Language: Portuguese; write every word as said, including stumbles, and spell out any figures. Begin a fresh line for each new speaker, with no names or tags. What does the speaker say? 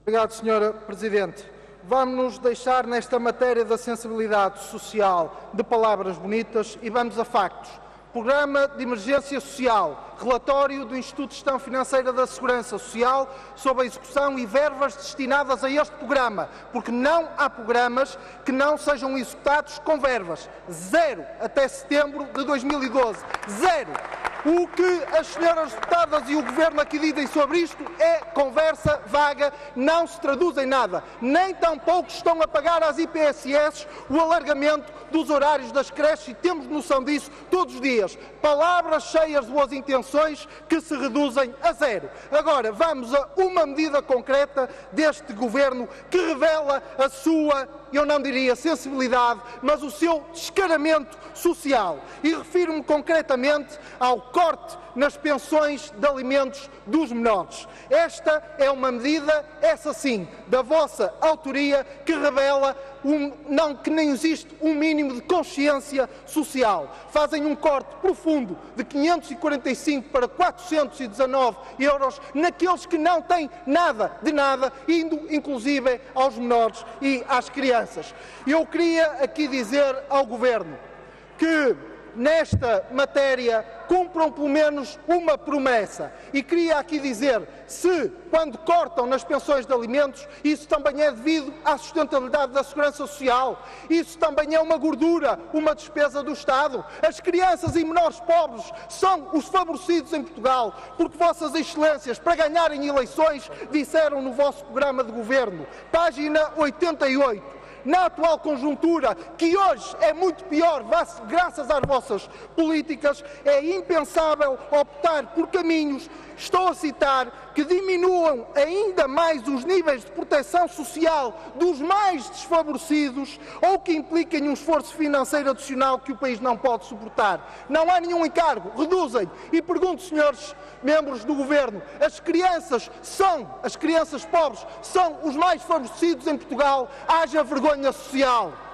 Obrigado, senhora Presidente. Vamos-nos deixar nesta matéria da sensibilidade social de palavras bonitas e vamos a factos. Programa de Emergência Social, relatório do Instituto de Gestão Financeira da Segurança Social sobre a execução e verbas destinadas a este programa, porque não há programas que não sejam executados com verbas. Zero até setembro de dois mil e doze. Zero. O que as senhoras deputadas e o Governo aqui dizem sobre isto é conversa vaga, não se traduz em nada. Nem tampouco estão a pagar às I P S S o alargamento dos horários das creches e temos noção disso todos os dias. Palavras cheias de boas intenções que se reduzem a zero. Agora, vamos a uma medida concreta deste Governo que revela a sua, eu não diria sensibilidade, mas o seu descaramento social. E refiro-me concretamente ao corte nas pensões de alimentos dos menores. Esta é uma medida, essa sim, da vossa autoria, que revela um, não, que nem existe um mínimo de consciência social. Fazem um corte profundo de quinhentos e quarenta e cinco para quatrocentos e dezanove euros naqueles que não têm nada de nada, indo inclusive aos menores e às crianças. Eu queria aqui dizer ao Governo que nesta matéria cumpram pelo menos uma promessa. E queria aqui dizer, se, quando cortam nas pensões de alimentos, isso também é devido à sustentabilidade da Segurança Social, isso também é uma gordura, uma despesa do Estado. As crianças e menores pobres são os favorecidos em Portugal, porque vossas excelências, para ganharem eleições, disseram no vosso programa de governo, página oitenta e oito, na atual conjuntura, que hoje é muito pior graças às vossas políticas, é impensável optar por caminhos, estou a citar, que diminuam ainda mais os níveis de proteção social dos mais desfavorecidos ou que impliquem um esforço financeiro adicional que o país não pode suportar. Não há nenhum encargo, reduzem. E pergunto, senhores membros do Governo, as crianças são, as crianças pobres, são os mais favorecidos em Portugal, haja vergonha social.